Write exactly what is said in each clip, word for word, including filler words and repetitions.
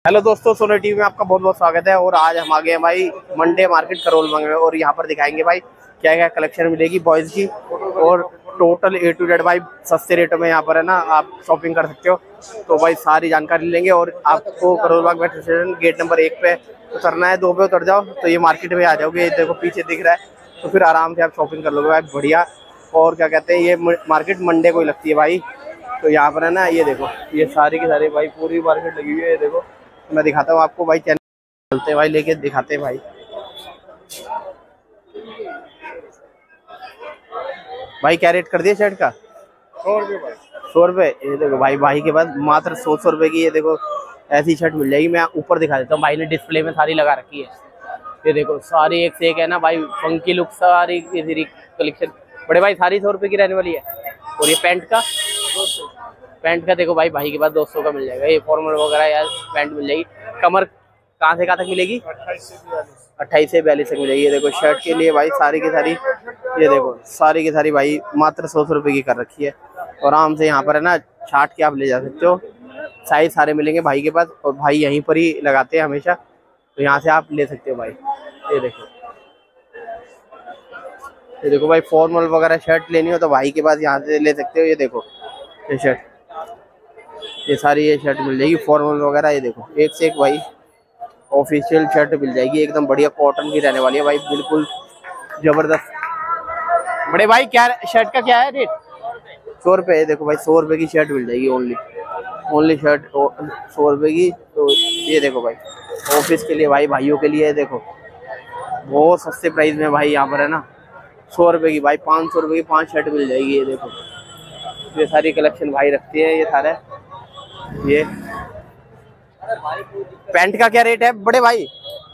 Hello दोस्तों, Sony TV में आपका बहुत बहुत स्वागत है। और आज हम आ गए हैं भाई मंडे मार्केट करोल बाग में, और यहाँ पर दिखाएंगे भाई क्या क्या कलेक्शन मिलेगी बॉयज़ की, और टोटल ए टू जेड भाई सस्ते रेटों में यहाँ पर है ना आप शॉपिंग कर सकते हो। तो भाई सारी जानकारी लेंगे, और आपको Karol Bagh metro station gate number एक पे उतरना है, दो पे उतर जाओ तो ये मार्केट में आ जाओगे। देखो पीछे दिख रहा है, तो फिर आराम से आप शॉपिंग कर लोगे भाई बढ़िया। और क्या कहते हैं, ये मार्केट मंडे को ही लगती है भाई। तो यहाँ पर है ना, ये देखो ये सारी की सारी भाई पूरी मार्केट लगी हुई है। ये देखो मैं दिखाता हूँ आपको भाई, चैनल चलते हैं भाई, लेके दिखाते हैं भाई। भाई क्या रेट कर दिया शर्ट का? सौ रुपये भाई। सौ रुपये। ये देखो भाई, भाई के पास मात्र सौ सौ रुपये की ये देखो ऐसी शर्ट मिल जाएगी। मैं ऊपर दिखा देता हूँ, भाई ने डिस्प्ले में सारी लगा रखी है। ये देखो सारी एक से एक है ना भाई, फंकी लुक सारी कलेक्शन बड़े भाई, सारी सौ रुपये की रहने वाली है। और ये पैंट का पैंट का देखो भाई, भाई के पास दो सौ का मिल जाएगा। ये फॉर्मल वगैरह यार पैंट मिल जाएगी। कमर कहाँ से कहाँ तक मिलेगी? अट्ठाईस से बयालीस अट्ठाईस से बयालीस तक मिलेगी। ये देखो शर्ट के लिए भाई सारी की सारी, ये देखो सारी की सारी भाई मात्र सौ सौ रुपये की कर रखी है। और आराम से यहाँ पर है ना छाट के आप ले जा सकते हो। साइज सारे मिलेंगे भाई के पास, और भाई यहीं पर ही लगाते हैं हमेशा, तो यहाँ से आप ले सकते हो भाई। ये देखो ये देखो भाई, फॉर्मल वगैरह शर्ट लेनी हो तो भाई के पास यहाँ से ले सकते हो। ये देखो ये शर्ट, ये सारी ये शर्ट मिल जाएगी फॉर्मल वगैरह। ये देखो एक से एक भाई ऑफिशियल शर्ट मिल जाएगी, एकदम बढ़िया कॉटन की रहने वाली है भाई, बिल्कुल जबरदस्त। बड़े भाई क्या शर्ट का क्या है रेट? सौ रुपये। देखो भाई सौ रुपये की शर्ट मिल जाएगी, ओनली ओनली शर्ट सौ रुपये की। तो ये देखो भाई ऑफिस के लिए भाई, भाइयों के लिए देखो बहुत सस्ते प्राइस में भाई यहाँ पर है ना सौ रुपये की भाई पाँच सौ रुपये की पाँच शर्ट मिल जाएगी। ये देखो ये सारी कलेक्शन भाई रखती है ये सारे। ये पैंट का क्या रेट है बड़े भाई?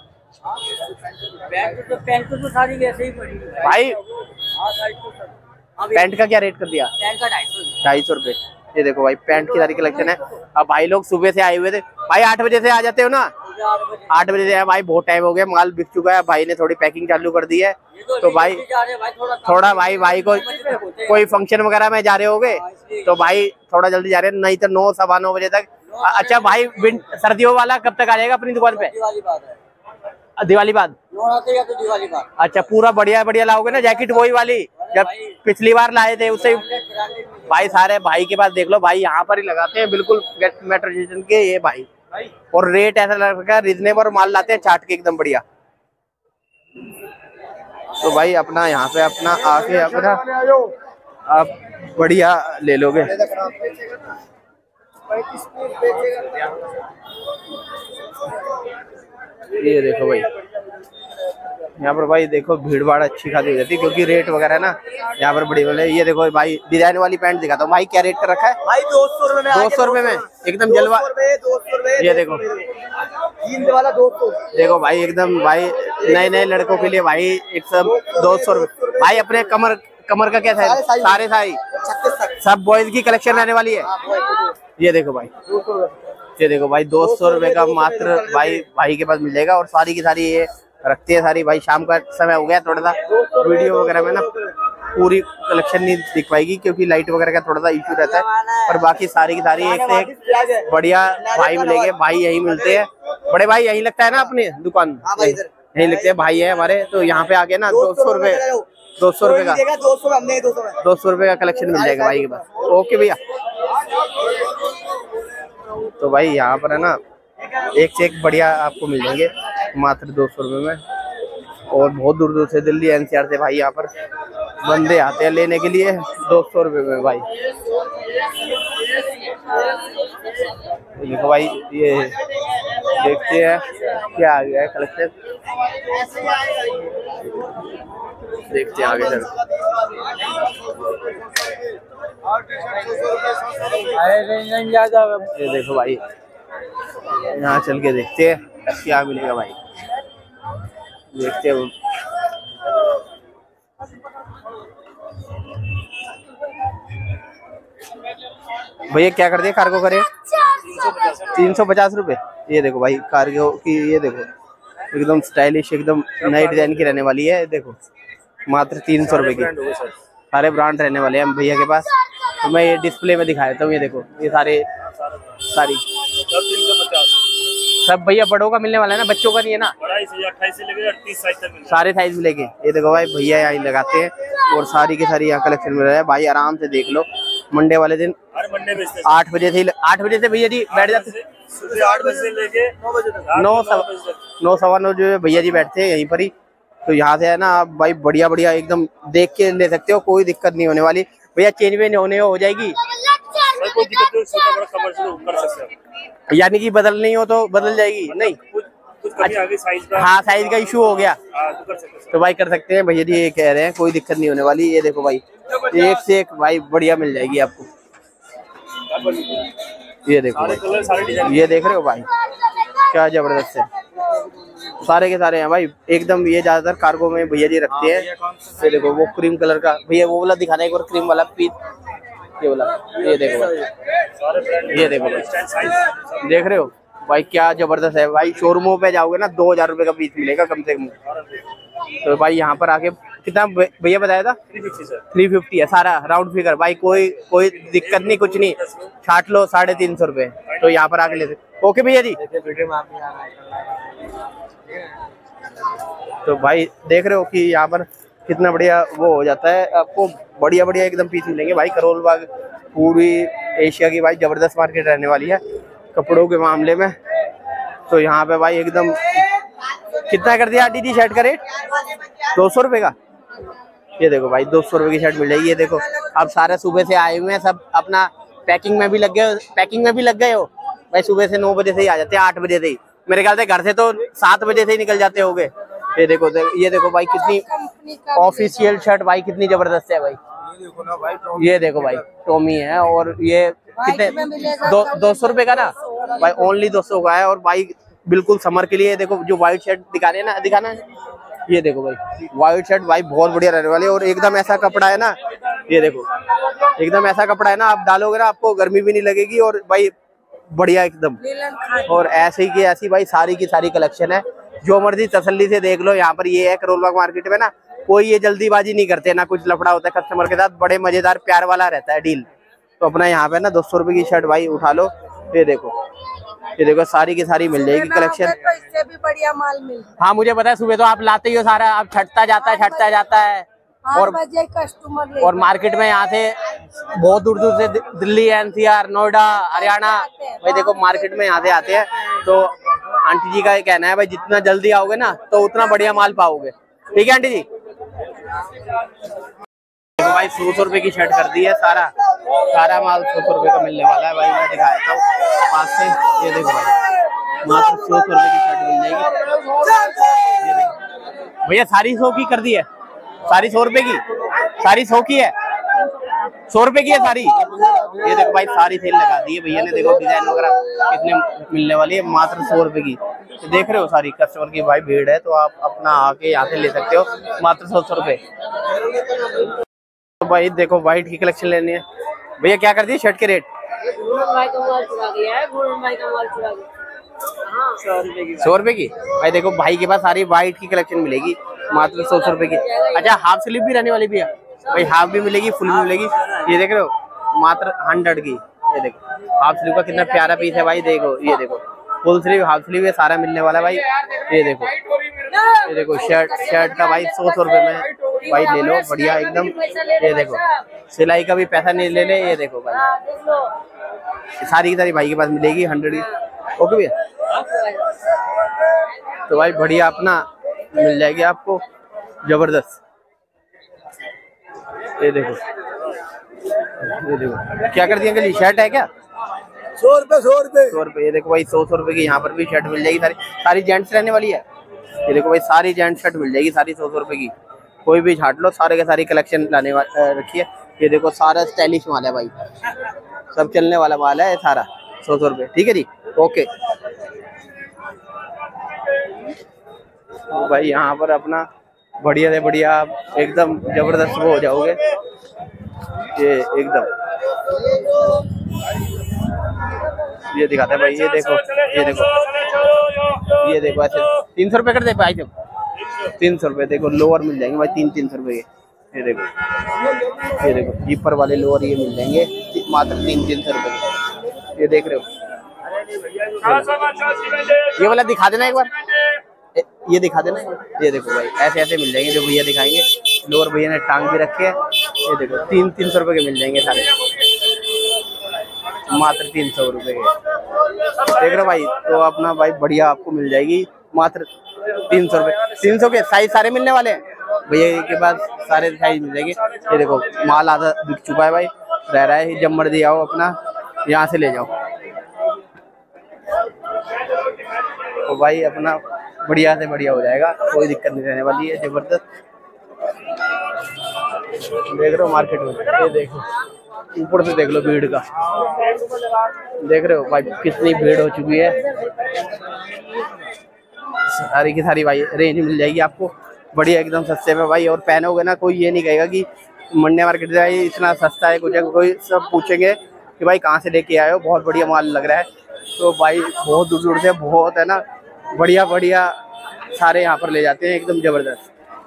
पैंट तो पैंट तो सारी वैसे ही पड़ी है भाई हाँ, साइज तो सब। पैंट का क्या रेट कर दिया? पैंट का ढाई सौ ढाई सौ रुपये। ये देखो भाई पैंट की सारी कलेक्शन है। अब भाई लोग सुबह से आए हुए थे भाई, आठ बजे से आ जाते हो ना? आठ बजे से भाई बहुत टाइम हो गया, माल बिक चुका है, भाई ने थोड़ी पैकिंग चालू कर दी है। तो भाई थोड़ा भाई भाई को कोई फंक्शन वगैरह में जा रहे होगे तो भाई थोड़ा जल्दी जा रहे हैं, नहीं तो नौ सवा नौ बजे तक। अच्छा भाई सर्दियों वाला कब तक आ जाएगा अपनी दुकान पे? दिवाली बाद है। दिवाली बाद या तो दिवाली बाद। अच्छा पूरा बढ़िया बढ़िया लाओगे ना, जैकेट वही वाली जब पिछली बार लाए थे उससे भाई। सारे भाई के पास देख लो भाई, यहाँ पर ही लगाते हैं बिल्कुल मेट्रो स्टेशन के ये भाई। और रेट ऐसा लगा रिजनेबल, माल लाते हैं चाट के एकदम बढ़िया। तो भाई अपना यहाँ पे अपना आके अपना आप बढ़िया ले लोगे। ये देखो भाई यहाँ पर भाई देखो भीड़ भाड़ अच्छी खासी हो जाती है, क्योंकि रेट वगैरह ना यहाँ पर बड़ी वाले। ये देखो भाई डिजाइन वाली पैंट दिखाता हूँ भाई, क्या रेट कर रखा है भाई दो सौ रुपए में, दो सौ रुपए में एकदम जलवा। दो सौ रुपए ये देखो जींस वाला दो सौ। देखो भाई एकदम भाई नए नए लड़कों के लिए भाई एक सब दो सौ रुपये भाई। अपने कमर कमर का क्या था? सारे सारी सब बॉयज की कलेक्शन रहने वाली है। ये देखो भाई ये देखो भाई दो सौ रुपये का मात्र भाई भाई के पास मिल जाएगा। और सारी की सारी ये रखती है सारी भाई। शाम का समय हो गया, थोड़ा सा वीडियो वगैरह में ना पूरी कलेक्शन नहीं दिख पाएगी, क्योंकि लाइट वगैरह का थोड़ा सा इशू रहता है। पर बाकी सारी की सारी एक से एक बढ़िया भाई मिलेंगे। भाई यही मिलते हैं बड़े भाई, यही लगता है ना अपनी दुकान, यही लगते हैं भाई है हमारे। तो यहाँ पे आके ना दो सौ रुपये दो सौ रुपये का दो सौ रुपये का कलेक्शन मिल जाएगा भाई के पास। ओके भैया। तो भाई यहाँ पर है ना एक से एक बढ़िया आपको मिल जाएंगे मात्र दो सौ रुपये में। और बहुत दूर दूर से दिल्ली एनसीआर से भाई यहाँ पर बंदे आते हैं लेने के लिए दो सौ रुपये में भाई। देखो भाई ये देखते हैं क्या आ गया है कलेक्शन, देखते हैं आगे सर। ये देखो भाई यहाँ चल के देखते हैं क्या मिलेगा भाई, देखते हैं। भैया क्या कर दिया कार्गो करे? तीन सौ पचास रुपये। ये देखो भाई कार्गो की, ये देखो एकदम स्टाइलिश एकदम नई डिजाइन की रहने वाली है। देखो मात्र तीन सौ रुपये की, सारे ब्रांड रहने वाले हैं भैया के पास। तो मैं ये डिस्प्ले में दिखा देता हूँ। ये देखो ये सारे सारी सब भैया बड़ों का मिलने वाला है ना, बच्चों का नहीं है ना? अट्ठाईस से लेकर अड़तीस साइज तक सारे साइज मिलेंगे। ये देखो भाई भैया यहाँ लगाते हैं और सारी की सारी यहाँ कलेक्शन मिल रहा है भाई, आराम से देख लो। मंडे वाले दिन हर मंडे बेचते आठ बजे से आठ बजे से भैया जी बैठ जाते, सुबह आठ बजे से लेके नौ बजे तक, नौ सवा नौ सवा नौ जो भैया जी बैठते हैं यहीं पर ही। तो यहाँ से है ना आप भाई बढ़िया बढ़िया एकदम देख के ले सकते हो, कोई दिक्कत नहीं होने वाली भैया। चेंज वेंज होने हो जाएगी, कोई दिक्कत नहीं, छोटा बड़ा कमर्शियल कर सकते हैं। यानी कि बदलनी हो तो बदल जाएगी नहीं? कुछ कुछ कमी आ गई साइज का, हाँ साइज का इशू हो गया हाँ, तो कर सकते हैं। तो भाई कर सकते हैं भैया जी, ये कह रहे हैं कोई दिक्कत नहीं होने वाली। ये देखो भाई एक से एक भाई बढ़िया मिल जाएगी आपको। ये देखो सारे कलर सारे डिजाइन, ये देख रहे हो भाई क्या जबरदस्त है, सारे के सारे हैं भाई एकदम। ये ज्यादातर कार्गो में भैया जी रखते हैं। ये देखो वो क्रीम कलर का भैया, वो वाला दिखाना एक बार, क्रीम वाला पीस, ये वाला, ये देखो भाई, ये देखो भाई देख रहे हो भाई क्या जबरदस्त है भाई। शोरूमों पे जाओगे ना दो हजार रुपए का पीस मिलेगा कम से कम। तो भाई यहाँ पर आके कितना भैया बताया था? थ्री फिफ्टी है सारा राउंड फिगर भाई, कोई कोई दिक्कत नहीं, कुछ नहीं, छाट लो साढ़े तीन सौ रुपए। तो यहाँ पर आके लेते। ओके भैया जी। तो भाई देख रहे हो कि यहाँ पर कितना बढ़िया वो हो जाता है, आपको बढ़िया बढ़िया एकदम पीस मिलेंगे भाई। करोल बाग पूरी एशिया की भाई जबरदस्त मार्केट रहने वाली है कपड़ों के मामले में। तो यहाँ पे भाई एकदम कितना कर दिया आंटी जी शर्ट का रेट? दो सौ रुपये का। ये देखो भाई दो सौ रुपये की शर्ट मिल जाएगी। ये देखो अब सारे सुबह से आए हुए हैं, सब अपना पैकिंग में भी लग गए, पैकिंग में भी लग गए हो भाई। सुबह से नौ बजे से ही आ जाते हैं, आठ बजे से ही मेरे ख्याल से, घर से तो सात बजे से ही निकल जाते होंगे। ये देखो ये देखो भाई कितनी ऑफिशियल शर्ट भाई, कितनी जबरदस्त है भाई। ये देखो भाई टॉमी है और ये कितने दो दो सौ रुपए का ना भाई, ओनली दो सौ का है। और भाई बिल्कुल समर के लिए देखो जो व्हाइट शर्ट दिखा रहे हैं ना, दिखाना है, ये देखो भाई व्हाइट शर्ट भाई बहुत बढ़िया रहने वाली है। और एकदम ऐसा कपड़ा है ना, ये देखो एकदम ऐसा कपड़ा है ना, आप डालोगे ना आपको गर्मी भी नहीं लगेगी और भाई बढ़िया एकदम। और ऐसे ही की ऐसी भाई सारी की सारी कलेक्शन है, जो मर्जी तसल्ली से देख लो। यहाँ पर ये है करोल बाग मार्केट में ना, कोई ये जल्दीबाजी नहीं करते ना, कुछ लफड़ा होता है कस्टमर के साथ, बड़े मजेदार प्यार वाला रहता है डील। तो अपना यहाँ पे ना दो सौ रुपए की शर्ट भाई उठा लो। ये देखो ये देखो सारी की सारी मिल जाएगी कलेक्शन, तो इससे भी बढ़िया माल मिल। हाँ मुझे पता है, सुबह तो आप लाते ही हो सारा, आप छटता जाता है छटता जाता है। और कस्टमर और मार्केट में यहाँ से बहुत दूर दूर से दिल्ली, एनसीआर, नोएडा, हरियाणा भाई देखो मार्केट में यहाँ से आते हैं। तो आंटी जी का ये कहना है भाई जितना जल्दी आओगे ना तो उतना बढ़िया माल पाओगे। ठीक है आंटी जी। देखो भाई सौ सौ रुपए की शर्ट कर दी है, सारा सारा माल सौ सौ रुपए का मिलने वाला है भाई। मैं दिखाया था पास से, ये देखो भाई मात्र सौ सौ रुपए की शर्ट मिल जाएगी। ये देखो भैया सारी सौ की कर दी है, सारी सौ रुपए की, सारी सौ की है, सौ रुपए की है सारी। ये देखो भाई सारी सेल लगा दी है भैया ने, देखो डिजाइन वगैरह कितने मिलने वाली है, मात्र सौ रुपए की। तो देख रहे हो सारी कस्टमर की भाई भीड़ है, तो आप अपना आके यहाँ से ले सकते हो मात्र सौ सौ रुपए। तो भाई देखो व्हाइट की कलेक्शन लेनी है भैया, क्या कर दिए शर्ट के रेट? सौ रुपए की भाई। देखो भाई के पास सारी व्हाइट की कलेक्शन मिलेगी मात्र सौ सौ रुपए की। अच्छा हाफ स्लीव भी रहने वाली भैया भाई, हाफ भी मिलेगी फुल भी मिलेगी। ये देख रहे हो मात्र हंड्रेड की। ये देखो हाफ स्लीव का कितना प्यारा पीस है भाई, देखो ये देखो फुल स्लीव हाफ स्लीव है, सारा मिलने वाला है भाई। ये देखो ये देखो शर्ट शर्ट का भाई सौ सौ रुपए में भाई ले लो बढ़िया एकदम। ये देखो सिलाई का भी पैसा नहीं ले ले। ये देखो भाई सारी की सारी भाई के पास मिलेगी हंड्रेड की। ओके भैया। तो भाई बढ़िया अपना मिल जाएगी आपको जबरदस्त। ये देखो ये देखो क्या कर दिया अंकल, शर्ट है क्या? सौ रुपए सौ रुपए सौ रुपए। ये देखो भाई सौ सौ रुपए की यहाँ पर भी शर्ट मिल जाएगी, सारी सारी जेंट्स रहने वाली है। ये देखो भाई सारी जेंट्स शर्ट मिल जाएगी सारी सौ सौ रुपए की, कोई भी छाट लो, सारे के सारी कलेक्शन लाने रखी है। ये देखो सारा स्टाइलिश माल है भाई, सब चलने वाला माल है सारा सौ सौ रुपए। ठीक है जी ओके। तो भाई यहाँ पर अपना बढ़िया से बढ़िया एकदम जबरदस्त वो हो जाओगे ये एकदम। ये दिखाते हैं भाई, ये देखो ये देखो ये देखो ऐसे तीन सौ रुपए कर दे भाई, जब तीन सौ रुपए। देखो लोअर मिल जाएंगे भाई तीन तीन सौ रुपए के। ये देखो ये देखो जीपर वाले लोअर ये मिल जाएंगे मात्र तीन तीन सौ रुपए के। ये देख रहे हो ये वाला दिखा देना एक बार, ये दिखा देना। ये देखो भाई ऐसे ऐसे मिल जाएंगे जो भैया दिखाएंगे। लोअर भैया ने टांग भी रखे है। ये देखो तीन तीन सौ रुपए के मिल जाएंगे सारे, मात्र तीन सौ रुपए के। देख रहे भाई, तो अपना भाई बढ़िया आपको मिल जाएगी मात्र तीन सौ रुपए। तीन सौ के साइज सारे मिलने वाले हैं भैया के पास, सारे साइज मिल जाएंगे। ये देखो माल आधा बिक चुका है भाई, रह रहा है। जब मर्जी आओ अपना यहाँ से ले जाओ। तो भाई अपना बढ़िया से बढ़िया हो जाएगा, कोई दिक्कत नहीं रहने वाली है। जबरदस्त देख रहे हो मार्केट में, ये देखो ऊपर से देख लो भीड़ का, देख रहे हो भाई कितनी भीड़ हो चुकी है। सारी की सारी भाई रेंज मिल जाएगी आपको बढ़िया एकदम सस्ते में भाई। और पहनोगे ना कोई ये नहीं कहेगा कि मंडिया मार्केट भाई इतना सस्ता है कुछ, कोई सब पूछेंगे कि भाई कहाँ से लेके आए हो, बहुत बढ़िया माल लग रहा है। तो भाई बहुत दूर दूर से बहुत है ना बढ़िया बढ़िया सारे यहाँ पर ले जाते हैं एकदम जबरदस्त।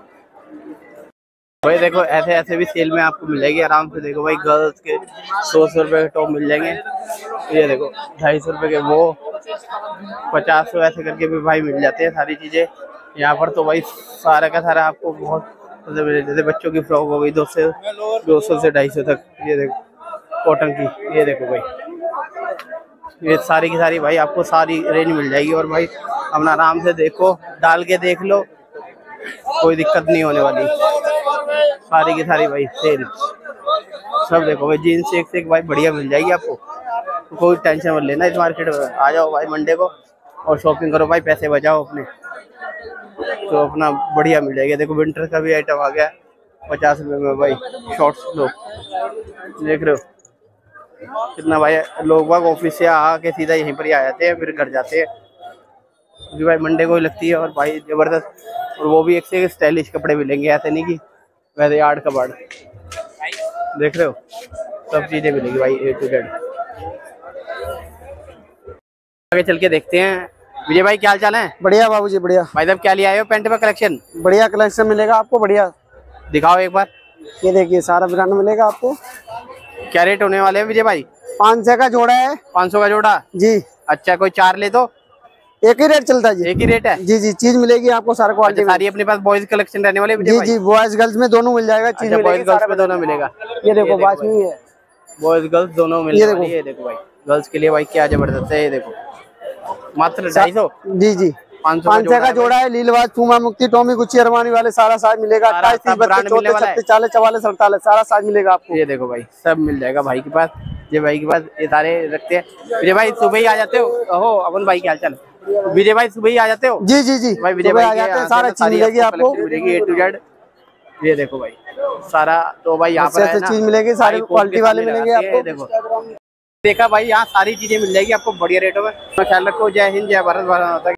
भाई देखो ऐसे ऐसे भी सेल में आपको मिल जाएगी आराम से। देखो भाई गर्ल्स के सौ सौ रुपए के टॉप मिल जाएंगे। ये देखो ढाई सौ रुपए के, वो पचास सौ ऐसे करके भी भाई मिल जाते हैं सारी चीजें यहाँ पर। तो भाई सारा का सारा आपको बहुत, जैसे बच्चों की फ्रॉक हो गई दो सौ दो सौ से ढाई सौ तक। ये देखो कॉटन की, ये देखो भाई ये सारी की सारी भाई आपको सारी रेंज मिल जाएगी। और भाई अपना आराम से देखो, डाल के देख लो, कोई दिक्कत नहीं होने वाली। सारी की सारी भाई सेल सब देखो भाई, जीन्स एक से एक भाई बढ़िया मिल जाएगी आपको। तो कोई टेंशन मत लेना इस मार्केट में, आ जाओ भाई मंडे को और शॉपिंग करो भाई, पैसे बचाओ अपने। तो अपना बढ़िया मिल जाएगा। देखो विंटर का भी आइटम आ गया पचास रुपए में भाई, शॉर्ट्स लो, देख रहे हो कितना भाई। लोग बाग ऑफिस से आके सीधा यहीं पर ही आ जाते हैं, फिर घर जाते हैं क्योंकि भाई मंडे को ही लगती है। और भाई जबरदस्त, और वो भी एक से एक स्टाइलिश कपड़े मिलेंगे, ऐसे नहीं कि वैसे आड़ कबाड़। देख रहे हो सब चीजें मिलेगी भाई ए टू जेड। आगे चल के देखते हैं। विजय भाई क्या हाल चाल है? बढ़िया बाबूजी बढ़िया। भाई साहब क्या ले आए हो पेंट पे कलेक्शन? बढ़िया कलेक्शन मिलेगा आपको, बढ़िया दिखाओ एक बार। ये देखिए सारा ब्रांड मिलेगा आपको। क्या रेट होने वाले हैं विजय भाई? पाँच सौ का जोड़ा है। पाँच सौ का जोड़ा जी। अच्छा कोई चार ले तो एक ही रेट चलता है जी। एक ही रेट है जी जी। चीज मिलेगी आपको सारा क्वालिटी। अच्छा, सारी अपने पास बॉयज कलेक्शन रहने वाले जी जी, बॉयज गर्ल्स में दोनों मिल जाएगा। चीज बॉयज गर्ल्स में दोनों मिलेगा। ये देखो बात नहीं है, बॉयज गर्ल्स दोनों मिलेगा। ये देखो भाई गर्ल्स के लिए भाई क्या जबरदस्त है। ये देखो मात्र ढाई सौ जी जी। पाँच सौ का जोड़ा है। लीलवाज, पूमा, मुक्ति, टॉमी, गुच्ची, अरमानी वाले सारा साइज मिलेगा। अट्ठाईस, तीस, बत्तीस, चौंतीस, छत्तीस, चालीस, चवालीस, अड़तालीस सारा साइज मिलेगा आपको। ये देखो भाई सब मिल जाएगा भाई के पास। ये भाई के पास ये सारे रखते हैं। विजय भाई सुबह ही आ जाते हो? ओहो अमन भाई क्या हाल चाल? विजय भाई सुबह ही आ जाते हो? जी जी जी भाई विजय भाई आ जाते हैं, सारा चीज मिलेगी आपको, मिलेगी ए टू जेड। ये देखो भाई सारा, तो भाई यहाँ पर चीज मिलेगी, सारी क्वालिटी वाले मिलेंगे आपको। देखो देखा भाई यहाँ सारी चीजें मिल जाएगी आपको बढ़िया रेटों में। ख्याल रखो। जय हिंद, जय भारत, भारत।